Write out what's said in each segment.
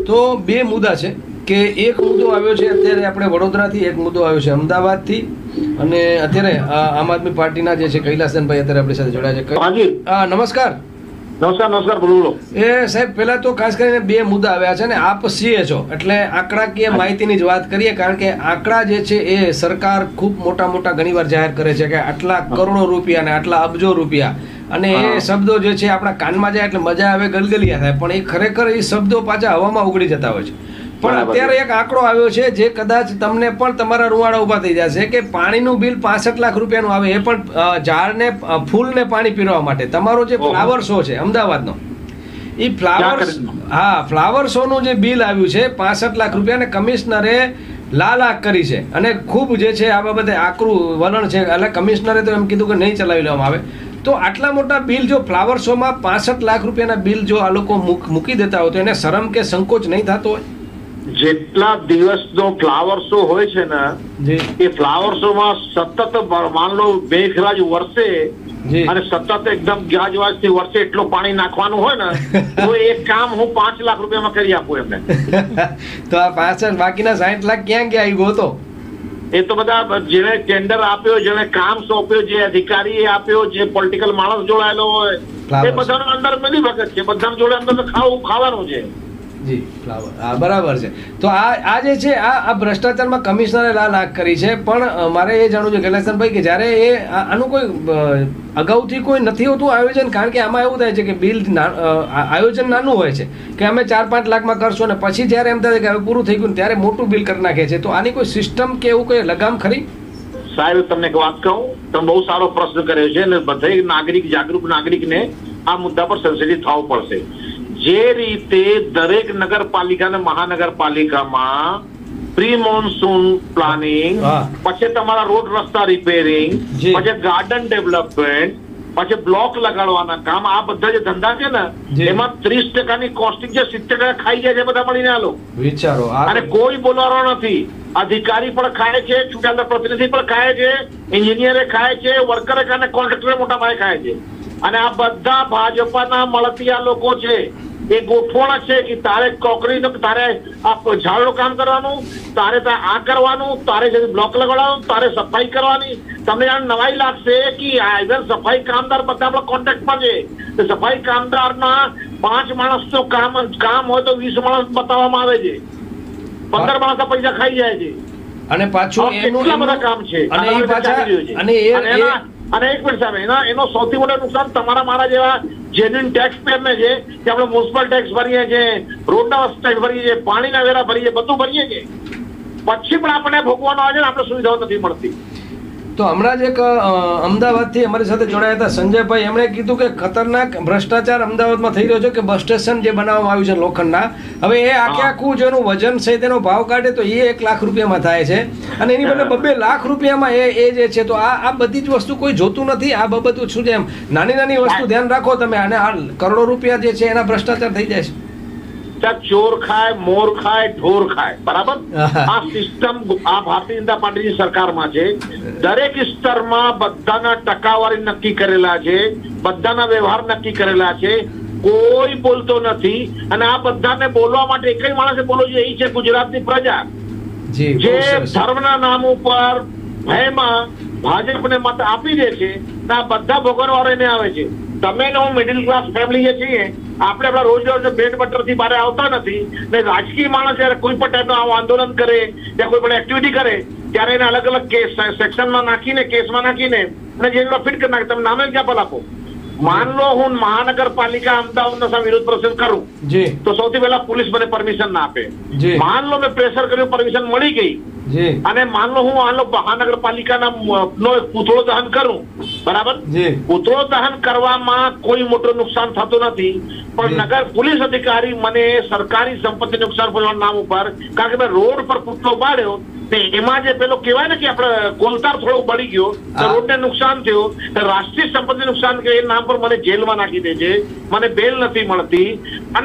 તો બે મુદ્દા છે કે એક મુદ્દો આવ્યો છે અત્યારે આપણે વડોદરાથી, એક મુદ્દો આવ્યો છે અમદાવાદથી, અને અત્યારે આમ આદમી પાર્ટીના જે છે કૈલાસનભાઈ અત્યારે આપણી સાથે જોડાયા છે. હા, નમસ્કાર. નમસ્કાર બોલો. એ સાહેબ, પહેલા તો ખાસ કરીને બે મુદ્દા આવ્યા છે ને આપ સીએ છો એટલે આંકડાકીય માહિતીની જ વાત કરીએ, કારણ કે આંકડા જે છે એ સરકાર ખૂબ મોટા ઘણીવાર જાહેર કરે છે કે આટલા કરોડો રૂપિયા ને આટલા અબજો રૂપિયા, અને એ શબ્દો જે છે આપણા કાનમાં જાય એટલે મજા આવે, ગલગલિયા થાય, પણ એ ખરેખર એ શબ્દો પાછા હવામાં ઉગડી જતા હોય છે. પણ અત્યારે એક આંકડો આવ્યો છે જે કદાચ તમને પણ તમારા રૂવાડા ઉભા થઈ જશે કે પાણીનું બિલ 65 લાખ રૂપિયાનું આવે, એ પણ ઝાડને ફૂલને પાણી પીરવા માટે. તમારો જે ફ્લાવર શો છે અમદાવાદનો, એ ફ્લાવર શો નું જે બિલ આવ્યું છે 65 લાખ રૂપિયા, ને કમિશનરે લાખ કરી છે, અને ખૂબ જે છે આ બાબતે આકરું વલણ છે. એટલે કમિશનરે તો એમ કીધું કે નહીં ચલાવી લેવામાં આવે. તો આટલા મોટા બિલ જો ફ્લાવર શોમાં 65 લાખ રૂપિયાના બિલ જો આ લોકો મૂકી દેતા હોય તો એને શરમ કે સંકોચ નહીં થતો હોય? જેટલા દિવસનો ફ્લાવર શો હોય છે ને એ ફ્લાવર શો માં સતત માન લો મેઘરાજ વરસે અને સતત એકદમ ગાજવાજથી વરસે એટલું પાણી નાખવાનું હોય ને તો એ કામ હું 5 લાખ રૂપિયામાં કરી આપું એમને. તો આ 65 બાકીના 60 લાખ ક્યાં ગયા આવ્યો હતો? એ તો બધા જેને ટેન્ડર આપ્યો, જેને કામ સોંપ્યો, જે અધિકારી આપ્યો, જે પોલિટિકલ માણસ જોડાયેલો હોય એ બધાનો અંદર મિલી ભગત છે, બધા જોડે અંદર ખાવાનું છે. જી, ફ્લાવર, હા બરાબર છે. તો આ જે છે આ ભ્રષ્ટાચારમાં કમિશનરે લાખ કરી છે. પણ મારે એ જાણવું છે કૈલાસનભાઈ કે જ્યારે એ આનું કોઈ અગાઉથી કોઈ નથી હોતું આયોજન, કારણ કે આમાં એવું થાય છે કે બિલ આયોજન નાનું હોય છે કે અમે 4-5 લાખમાં કરશું અને પછી જ્યારે એમ થાય કે હવે પૂરું થઈ ગયું ત્યારે મોટું બિલ કરી નાખે છે. તો આની કોઈ સિસ્ટમ કે એવું કોઈ લગામ ખરી? સાહેબ, તમને એક વાત કહું, તમે બહુ સારો પ્રશ્ન કર્યો છે અને બધા નાગરિક, જાગૃત નાગરિકને આ મુદ્દા પર સેન્સિટિવ થવું પડશે. જે રીતે દરેક નગરપાલિકા અને મહાનગરપાલિકામાં પ્રી મોન્સૂન પ્લાનિંગ, પછી તમારા રોડ રસ્તા રિપેરિંગ, પછી ગાર્ડન ડેવલપમેન્ટ, પછી બ્લોક લગાડવાના કામ, આ બધા જે ધંધા છે ને એમાં 30% કોસ્ટિંગ છે, 70% ખાઈ જાય છે બધા મળીને આ લોકો. વિચારો, અને કોઈ બોલવાનો નથી. અધિકારી પણ ખાય છે, ચૂંટાયેલા પ્રતિનિધિ પણ ખાય છે, એન્જિનિયરે ખાય છે, વર્કરે અને કોન્ટ્રાક્ટરે મોટા ભાગે ખાય છે. અને આ બધા ભાજપના મળતિયા લોકો છે. એ ગોઠવણ છે કે તારે કોકરીનો, તારે આ ઝાડનું કામ કરવાનું, તારે આ કરવાનું, તારે બ્લોક લગાડવાનું, તારે સફાઈ કરવાની. તમને આ નવાઈ લાગશે કે સફાઈ કામદાર બધા આપણા કોન્ટ્રાક્ટમાં છે. સફાઈ કામદારના 5 માણસનું કામ હોય તો 20 માણસ બતાવવામાં આવે છે, 15 માણસ પૈસા ખાઈ જાય છે. અને પાછું એટલા બધા કામ છે. અને એક મિનિટ સાહેબ, એનો સૌથી મોટો નુકસાન તમારા મારા જેવા જેન્યુઇન ટેક્સ પેયર ને છે કે આપણે મ્યુનિસિપલ ટેક્સ ભરીએ છીએ, રોડના ટેક્સ ભરીએ છીએ, પાણીના વેરા ભરીએ, બધું ભરીએ છીએ, પછી પણ આપણે ભોગવાનો આવે છે ને આપણે સુવિધાઓ નથી મળતી. તો હમણાં જ એક અમદાવાદથી અમારી સાથે જોડાયા હતા સંજયભાઈ, એમણે કીધું કે ખતરનાક ભ્રષ્ટાચાર અમદાવાદમાં થઈ રહ્યો છે, કે બસ સ્ટેશન જે બનાવવામાં આવ્યું છે લોખંડના, હવે એ આખું જેનું વજન છે તેનો ભાવ કાઢે તો એ 1 લાખ રૂપિયામાં થાય છે, અને એની બદલે 2 લાખ રૂપિયામાં એ જે છે. તો આ બધી જ વસ્તુ કોઈ જોતું નથી. આ બાબત શું છે, એમ નાની વસ્તુ ધ્યાન રાખો તમે, અને આ કરોડો રૂપિયા જે છે એના ભ્રષ્ટાચાર થઈ જાય છે. ચોર ખાય, મોર ખાય, ઢોર ખાય, બરાબર. આ સિસ્ટમ આ ભારતીય જનતા પાર્ટીની સરકારમાં છે. દરેક સ્તરમાં બધાના ટકાવારી નક્કી કરેલા છે, બધાના વ્યવહાર નક્કી કરેલા છે, કોઈ બોલતો નથી. અને આ બધાને બોલવા માટે એક જ માણસે બોલવું જોઈએ, એ છે ગુજરાતની પ્રજા, જે ધર્મના નામ ઉપર ભયમાં ભાજપને મત આપી દે છે. આ બધા ભોગવવાળાને આવે છે. તમે ને હું મિડિલ ક્લાસ ફેમિલી છીએ, આપણે આપણા રોજ બ્રેડ બટર થી બહાર આવતા નથી. ને રાજકીય માણસ જયારે કોઈ પણ ટાઈપનું આંદોલન કરે યા કોઈ પણ એક્ટિવિટી કરે ત્યારે એને અલગ અલગ કેસ સેક્શનમાં નાખીને, કેસમાં નાખીને અને જેનો ફિટ કરી નાખે. તમે નામે એક્ઝામ્પલ આપો. માન લો હું મહાનગરપાલિકા અમદાવાદના વિરુદ્ધ પ્રોસેસ કરું તો સૌથી પહેલા પોલીસ મને પરમિશન ના આપે. માન લો મેં પ્રેશર કર્યું, પરમિશન મળી ગઈ, અને માન લો હું મહાનગરપાલિકાના પૂતળો દહન કરું, બરાબર. પૂતળો દહન કરવામાં કોઈ મોટું નુકસાન થતું નથી, પણ નગર પોલીસ અધિકારી મને સરકારી સંપત્તિ નુકસાન પહોંચવાના નામ ઉપર, કારણ કે મેં રોડ પર પૂતળો પાડ્યો, એમાં જે પેલો કહેવાય ને કે આપણે કોલતાર થોડો બળી ગયો, રોડને નુકસાન થયું, રાષ્ટ્રીય સંપત્તિ નુકસાન કે એ નામ પર મને જેલમાં નાખી દે છે, મને બેલ નથી મળતી. અને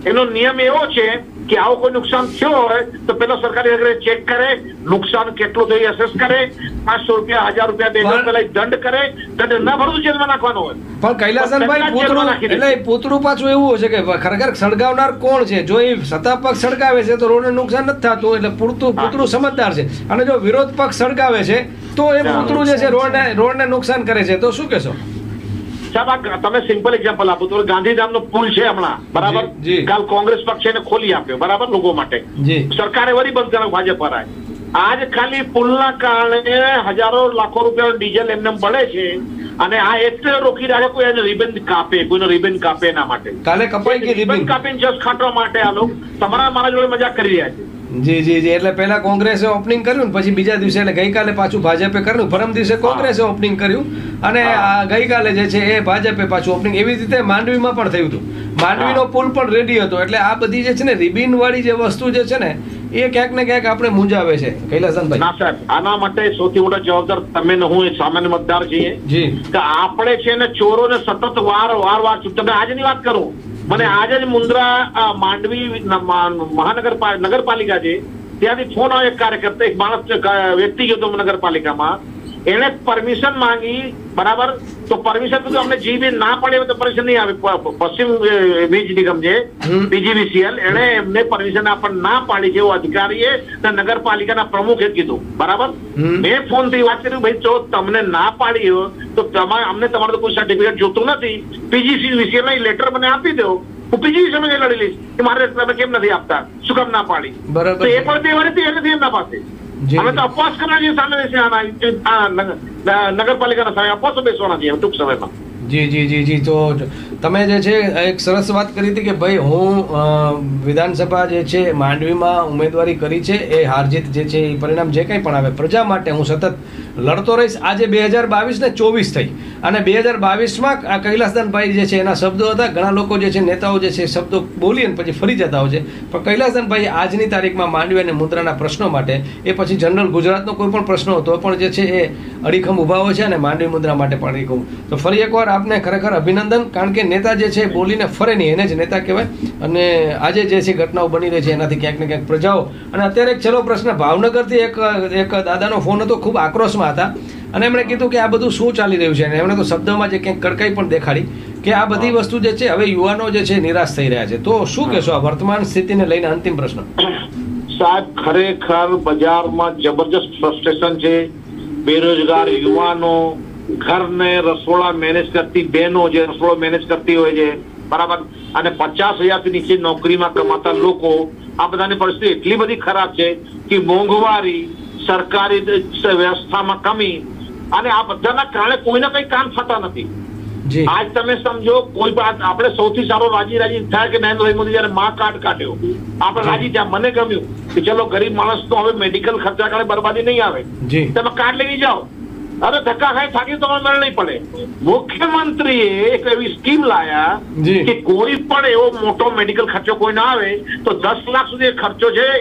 એનો નિયમ એવો છે કે આવું કોઈ નુકસાન થયો હોય તો પેલો સરકારી અધિકારી ચેક કરે, નુકસાન કેટલું થયું અસેસ કરે, 500 રૂપિયા 1000 રૂપિયા 2000 પેલા દંડ કરે, દંડ ના ભરતું જેલમાં નાખવાનો હોય. પણ કૈલાસનભાઈ પૂતળું પાછું એવું છે કે ખરેખર સળગાવનાર કોણ છે? જો એ સત્તા પક્ષ સળગાવે છે તો રોડને નુકસાન નથી થતું, એટલે પૂતળું સમજદાર છે. અને જો વિરોધ પક્ષ સળગાવે છે તો એ પૂતળું જે છે રોડને નુકસાન કરે છે. તો શું કહેશો? સાહેબ, તમે સિમ્પલ એક્ઝામ્પલ આપો તો ગાંધીધામ નો પુલ છે હમણાં, બરાબર, કાલ કોંગ્રેસ પક્ષે એને ખોલી આપ્યો, બરાબર, લોકો માટે. સરકારે વળી બંધ કર્યો, ભાજપ પર. આજ ખાલી પુલના કારણે હજારો લાખો રૂપિયા ડીઝલ એમને પડે છે. અને આ એટલે રોકી રાખે કોઈ એને રિબન કાપે, કોઈનો રિબન કાપે એના માટે. કાલે કપાઈ ગઈ રિબન કાપીને જસ્ટ ખાટવા માટે આ લોકો તમારા મારા જોડે મજાક કરી રહ્યા છે. જી જી જી. એટલે પહેલા કોંગ્રેસે ઓપનિંગ કર્યું ને પછી બીજા દિવસે એટલે ગઈકાલે પાછું ભાજપે કર્યું, પરમ દિવસે કોંગ્રેસે ઓપનિંગ કર્યું અને ગઈકાલે જે છે એ ભાજપે પાછું ઓપનિંગ. એવી રીતે માંડવીમાં પણ થયું હતું. માંડવીનો પુલ પણ રેડી હતો. એટલે આ બધી જે છે ને રિબિન વાળી જે વસ્તુ જે છે ને એ ક્યાંક ને ક્યાંક આપણે મૂંઝાવે છે. કૈલાસનભાઈ, ના સાહેબ, આના માટે સૌથી મોટા જવાબદાર તમે ને હું સામાન્ય મતદાર છીએ કે આપણે છે ને ચોરોને સતત વાર તમે આજની વાત કરો, મને આજે જ મુન્દ્રા માંડવી નગરપાલિકા છે ત્યાંથી ફોન આવ્યો, એક કાર્યકર્તા, એક માણસ વ્યક્તિ ગયો હતો નગરપાલિકામાં, એને પરમિશન માંગી, બરાબર, તો પરમિશન તો અમને જીબી ના પડે તો પરમિશન નહીં આવે. પશ્ચિમ વીજ નિગમ છે PGVCL, એને એમને પરમિશન આપણને ના પાડી છે એવો અધિકારીએ નગરપાલિકાના પ્રમુખે કીધું, બરાબર. મેં ફોન થી વાત કર્યું, ભાઈ જો તમને ના પાડી હોય તો અમને તમારું કોઈ સર્ટિફિકેટ જોતું નથી, PGVCL ના લેટર મને આપી દો, હું PGVCL લડી લઈશ કે મારે તમે કેમ નથી આપતા, શું કામ ના પાડી. તો એ પણ તે વાળી એનાથી એમના પાસે અમે તો અપવાસ કરવાના સામે નગરપાલિકાના સામે અપવાસો બેસવાના છીએ ટૂંક સમયમાં. જી જી જી જી. તો તમે જે છે એક સરસ વાત કરી હતી કે ભાઈ હું વિધાનસભા જે છે માંડવીમાં ઉમેદવારી કરી છે, એ હારજીત જે છે એ પરિણામ જે કંઈ પણ આવે પ્રજા માટે હું સતત લડતો રહીશ. આજે 2022 ને 24 થઈ અને 2022માં આ કૈલાસદાનભાઈ જે છે એના શબ્દો હતા. ઘણા લોકો જે છે નેતાઓ જે છે શબ્દો બોલી અને પછી ફરી જતા હોય છે, પણ કૈલાસદાનભાઈ આજની તારીખમાં માંડવી અને મુન્દ્રાના પ્રશ્નો માટે, એ પછી જનરલ ગુજરાતનો કોઈ પણ પ્રશ્ન હતો પણ જે છે એ અડીખમ ઉભા હોય છે અને માંડવી મુન્દ્રા માટે પણ અડીખમ. તો ફરી એકવાર આપને ખરેખર અભિનંદન, કારણ કે નેતા જે છે બોલીને ફરે નહીં, એને જ નેતા કહેવાય. અને આજે જે છે ઘટનાઓ બની રહી છે એનાથી ક્યાંક ને ક્યાંક પ્રજાઓ. અને અત્યારે એક છેલ્લો પ્રશ્ન, ભાવનગરથી એક દાદાનો ફોન હતો, ખૂબ આક્રોશમાં હતા અને એમણે કીધું કે આ બધું શું ચાલી રહ્યું છે, અને એમણે તો શબ્દોમાં જે ક્યાંક કડકાઈ પણ દેખાડી કે આ બધી વસ્તુ જે છે હવે યુવાનો જે છે નિરાશ થઈ રહ્યા છે. તો શું કહેશો આ વર્તમાન સ્થિતિને લઈને? અંતિમ પ્રશ્ન સાહેબ, ખરેખર બજારમાં જબરજસ્ત ફ્રસ્ટ્રેશન છે. બેરોજગાર યુવાનો, ઘરને રસોડા મેનેજ કરતી બહેનો જે રસોડો મેનેજ કરતી હોય છે, બરાબર, અને 50,000 થી નીચે નોકરીમાં કમાતા લોકો, આ બધાની પરિસ્થિતિ એટલી બધી ખરાબ છે કે મોંઘવારી, સરકારી વ્યવસ્થામાં કમી, અને આ બધાના કારણે કોઈને કઈ કામ થતા નથી. આજ તમે સમજો, કોઈ આપણે સૌથી સારો રાજી થાય કે નરેન્દ્ર મોદી જયારે મા કાર્ડ કાઢ્યો, આપણે રાજી થયા. મને ગમ્યું કે ચલો ગરીબ માણસ તો હવે મેડિકલ ખર્ચા કારણે બરબાદી નહીં આવે, તમે કાર્ડ લઈ જાઓ. અરે ધક્કા ખાઈ થાકી તો મેળ નહીં પડે. મુખ્યમંત્રીએ એક એવી સ્કીમ લાયા કે કોઈ પણ એવો મોટો મેડિકલ ખર્ચો કોઈ ના આવે તો 10 લાખ સુધી ખર્ચો છે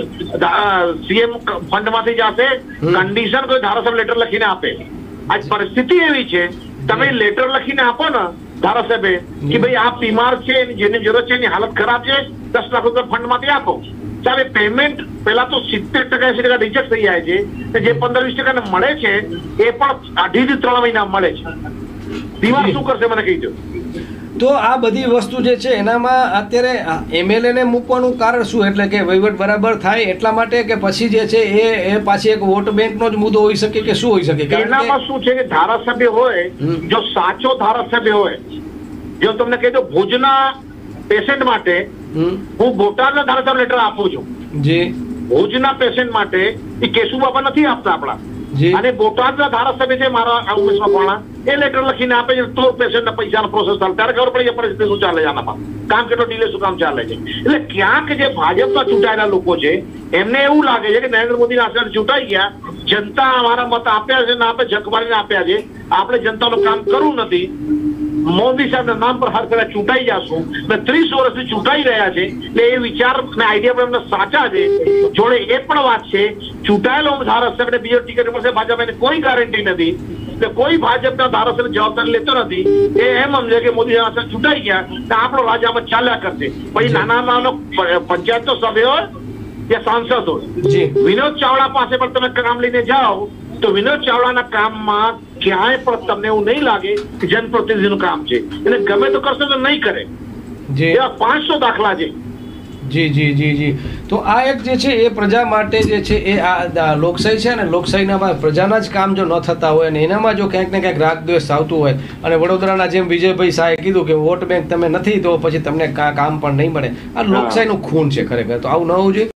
CM ફંડ માંથી જશે. કન્ડિશન કોઈ ધારાસભ્ય લેટર લખીને આપે. આજ પરિસ્થિતિ એવી છે, તમે લેટર લખીને આપો ને ધારાસભ્ય કે ભાઈ આ બીમાર છે, જેની જરૂરત છે, એની હાલત ખરાબ છે, 10 લાખ રૂપિયા ફંડ માંથી આપો. સાહેબ, પેમેન્ટ પેલા તો 70% રિજેક્ટ થઈ જાય છે, જે 15-20% મળે છે એ પણ 2.5 થી 3 મહિના મળે છે. બીમાર શું કરશે મને કહી દો. તો આ બધી વસ્તુ જે છે એનામાં અત્યારે MLA ને મૂકવાનું કારણ શું? એટલે કે વહીવટ બરાબર થાય એટલા માટે, કે પછી જે છે એ પાછી એક વોટ બેંકનો જ મુદ્દો હોઈ શકે કે શું હોઈ શકે? એનામાં શું છે કે ધારાસભ્ય હોય, જો સાચો ધારાસભ્ય હોય, જો તમને કહી દો ભુજના પેશન્ટ માટે હું બોટાદના ધારાસભ્ય લેટર આપું છું, જી, ભુજના પેશન્ટ માટે એ કેશુબાબા નથી આપતા આપણા, અને બોટાદના ધારાસભ્ય છે મારા ઉમેશ મકવાણા, એ લેટર લખીને આપે છે તો પેશન્ટના પૈસાનો પ્રોસેસ ચાલે. ત્યારે ખબર પડી પરિસ્થિતિ શું ચાલે છે, આનામાં કામ કેટલો ડીલે શું કામ ચાલે છે. એટલે ક્યાંક જે ભાજપના ચૂંટાયેલા લોકો છે એમને એવું લાગે છે કે નરેન્દ્ર મોદી આશરે ચૂંટાઈ ગયા, જનતા અમારા મત આપ્યા છે ને આપણે જખમારીને આપ્યા છે, આપણે જનતાનું કામ કરવું નથી. મોદી સાહેબના નામ પર હર કદાચ ચૂંટાઈ જશું, 30 વર્ષથી ચૂંટાઈ રહ્યા છે, એટલે એ વિચાર ને આઈડિયા પણ એમને સાચા છે. જોડે એ પણ વાત છે ચૂંટાયેલો ધારાસભ્યને બીજો ટિકિટ મળશે ભાજપ, એને કોઈ ગેરંટી નથી. એટલે કોઈ ભાજપના ધારાસભ્ય જવાબદારી લેતો નથી. એ એમ સમજે કે મોદી ધારાસભ્ય ચૂંટાઈ ગયા તો આપણો રાજ આમાં ચાલ્યા કરશે. પછી નાના નાનો પંચાયતનો સભ્ય હોય કે સાંસદ હોય, વિનોદ ચાવડા પાસે પણ તમે કામ લઈને જાઓ તો વિનોદ ચાવડાના કામમાં ક્યાંય પણ તમને એવું નહીં લાગે કે જનપ્રતિનિધિનું કામ છે, એટલે ગમે તો કરશો તો નહીં કરે. એવા 500 દાખલા છે. જી જી જી જી. તો આ એક જે છે એ પ્રજા માટે જે છે એ આ લોકશાહી છે ને, લોકશાહીના પ્રજાના જ કામ જો ન થતા હોય અને એનામાં જો ક્યાંક ને ક્યાંક રાગદ્વેષ આવતું હોય અને વડોદરાના જેમ વિજયભાઈ શાહે કીધું કે વોટ બેંક તમે નથી તો પછી તમને કામ પણ નહીં મળે, આ લોકશાહીનું ખૂન છે ખરેખર. તો આવું ન હોવું જોઈએ.